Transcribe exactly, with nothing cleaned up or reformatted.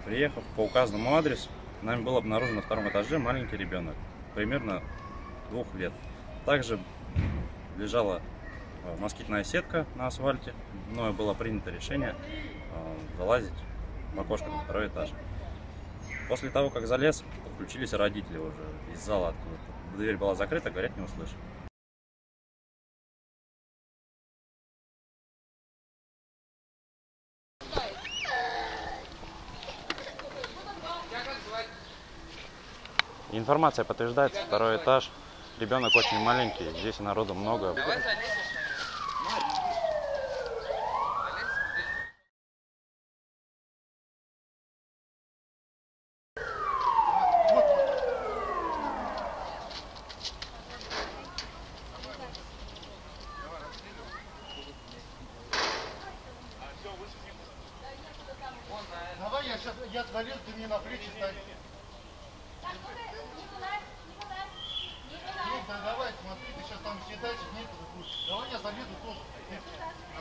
Приехав по указанному адресу, нами был обнаружен на втором этаже маленький ребенок, примерно двух лет. Также лежала москитная сетка на асфальте, мною было принято решение залазить в окошко на второй этаж. После того, как залез, подключились родители уже из зала, откуда дверь была закрыта, говорят, не услышали. Информация подтверждается, второй этаж, ребенок очень маленький, здесь народу много. Давай я сейчас, я залез, ты мне на плечи ставь. Нет, да давай, смотри, ты сейчас там все дальше некуда будешь. Давай я залезу тоже.